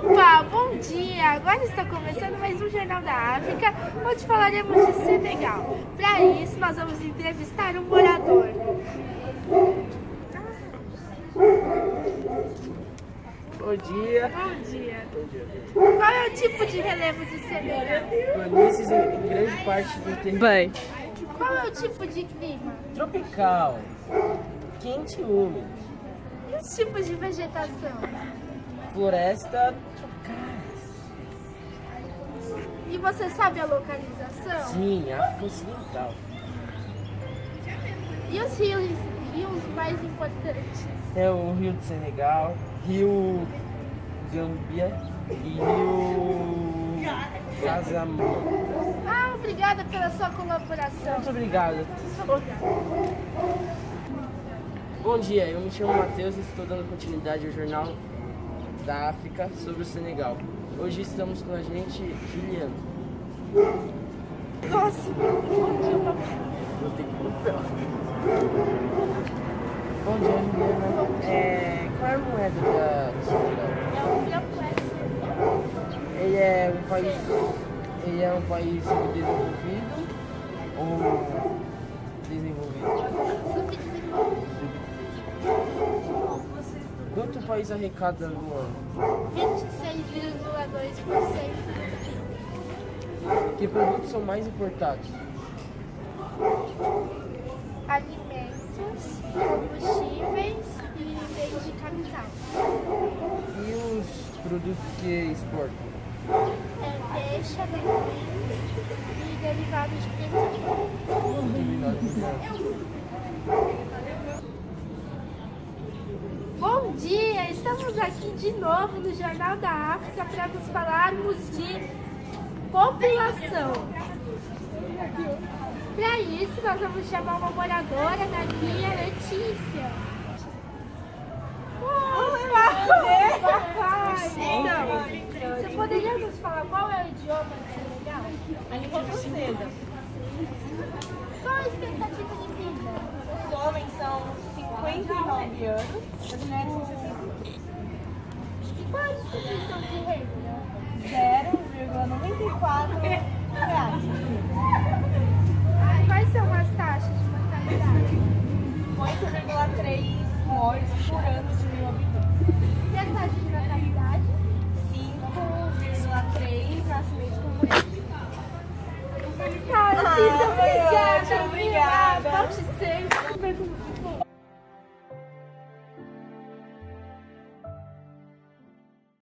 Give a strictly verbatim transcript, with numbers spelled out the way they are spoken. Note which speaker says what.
Speaker 1: Opa, bom dia! Agora está começando mais um Jornal da África, onde falaremos de Senegal. Para isso, nós vamos entrevistar um morador.
Speaker 2: Bom dia.
Speaker 1: Bom dia.
Speaker 2: Bom dia.
Speaker 1: Qual é o tipo de relevo de Senegal?
Speaker 2: Planícies em grande parte do território.
Speaker 3: Bem,
Speaker 1: Qual é o tipo de clima?
Speaker 2: Tropical, quente e úmido.
Speaker 1: E os tipos de vegetação?
Speaker 2: Floresta tropicais.
Speaker 1: E você sabe a localização?
Speaker 2: Sim, África Ocidental.
Speaker 1: E os rios, rios mais importantes?
Speaker 2: É o Rio de Senegal, Rio Gâmbia e Rio Casamance.
Speaker 1: Ah, obrigada pela sua colaboração.
Speaker 2: Muito obrigado. Bom dia, eu me chamo Matheus e estou dando continuidade ao Jornal da África sobre o Senegal. Hoje estamos com a gente, Juliano.
Speaker 1: Nossa, bom dia, papai.
Speaker 2: Bom dia, Juliana. É, qual é a moeda da, do Senegal?
Speaker 1: É o Fiapué.
Speaker 2: Ele é um país, ele é um país subdesenvolvido ou desenvolvido?
Speaker 1: Subdesenvolvido.
Speaker 2: Quanto o país arrecada no ano?
Speaker 1: vinte e seis vírgula dois por cento.
Speaker 2: Que produtos são mais importados?
Speaker 1: Alimentos, combustíveis e bens de capital.
Speaker 2: E os produtos que exportam?
Speaker 1: É peixe, amendoim e derivados de petróleo. Bom dia! Estamos aqui de novo no Jornal da África para nos falarmos de população. Para isso, nós vamos chamar uma moradora, Nadia Letícia. Opa! Papai! Então, você poderia nos falar qual é o idioma de Senegal?
Speaker 3: a língua francesa.
Speaker 1: Qual a expectativa de vida?
Speaker 3: Os homens são cinquenta e nove anos, as mulheres são sessenta e três.
Speaker 1: E qual a distribuição de renda?
Speaker 3: zero vírgula noventa e quatro reais.
Speaker 1: Quais são as taxas de mortalidade?
Speaker 3: oito vírgula três mortes